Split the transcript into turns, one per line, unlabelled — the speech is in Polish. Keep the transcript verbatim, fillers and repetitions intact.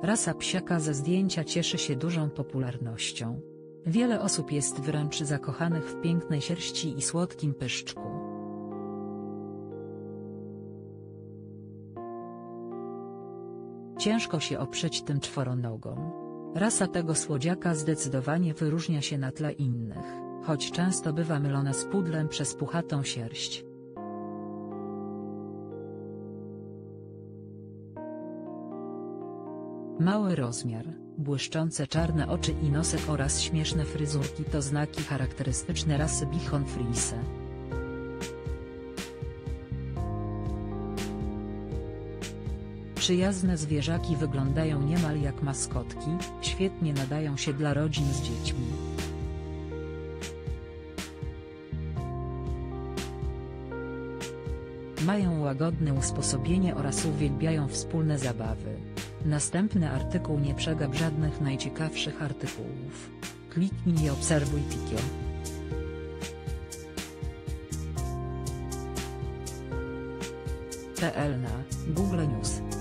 Rasa psiaka ze zdjęcia cieszy się dużą popularnością. Wiele osób jest wręcz zakochanych w pięknej sierści i słodkim pyszczku. Ciężko się oprzeć tym czworonogom. Rasa tego słodziaka zdecydowanie wyróżnia się na tle innych, choć często bywa mylona z pudlem przez puchatą sierść. Mały rozmiar, błyszczące czarne oczy i nosek oraz śmieszne fryzurki to znaki charakterystyczne rasy Bichon Frise. Przyjazne zwierzaki wyglądają niemal jak maskotki, świetnie nadają się dla rodzin z dziećmi. Mają łagodne usposobienie oraz uwielbiają wspólne zabawy. Następny artykuł nie przegap żadnych najciekawszych artykułów. Kliknij i obserwuj Pikio. kropka pe el na Google News.